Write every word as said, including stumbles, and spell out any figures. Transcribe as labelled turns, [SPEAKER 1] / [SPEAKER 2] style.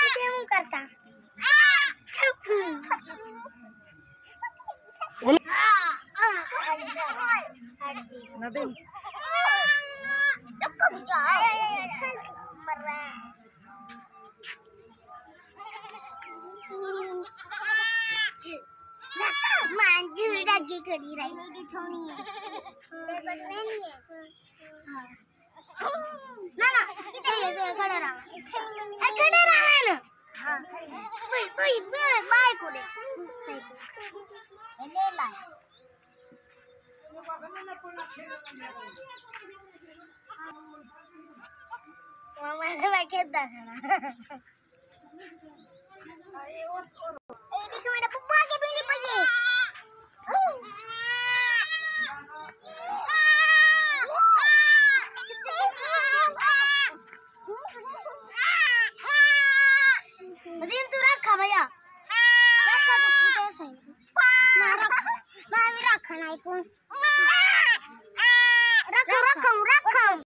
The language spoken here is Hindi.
[SPEAKER 1] क्यों करता
[SPEAKER 2] नदीम
[SPEAKER 1] मांझू लगी करी रही मेरी थोड़ी है लेबर नहीं है ना ना इधर ये खड़ा रहा खड़ा रहा ना हां कोई कोई बाय को दे ले ला मामा ने मैं खेलता था ए देखो मेरा पप्पा के पीने पजे नदीम तू रखा भैया रखा तो कुछ ऐसे मैं रखा मैं भी रखा नहीं कौन